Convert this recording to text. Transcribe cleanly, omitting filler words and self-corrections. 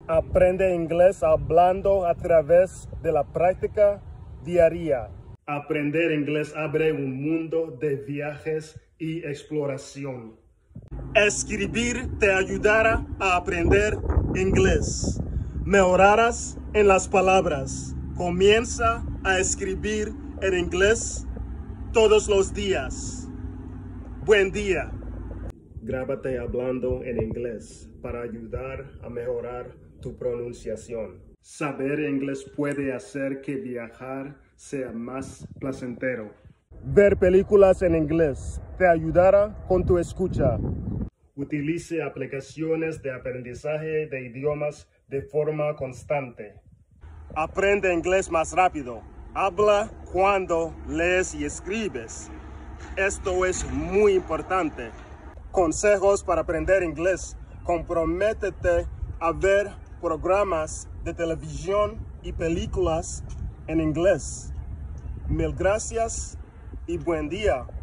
Aprende inglés hablando a través de la práctica diaria. Aprender inglés abre un mundo de viajes y exploración. Escribir te ayudará a aprender inglés. Mejorarás en las palabras. Comienza a escribir en inglés todos los días. Buen día. Grábate hablando en inglés para ayudar a mejorar tu pronunciación. Saber inglés puede hacer que viajar sea más placentero. Ver películas en inglés te ayudará con tu escucha. Utilice aplicaciones de aprendizaje de idiomas de forma constante. Aprende inglés más rápido. Habla cuando lees y escribes. Esto es muy importante. Consejos para aprender inglés. Comprométete a ver programas de televisión y películas en inglés. Mil gracias y buen día.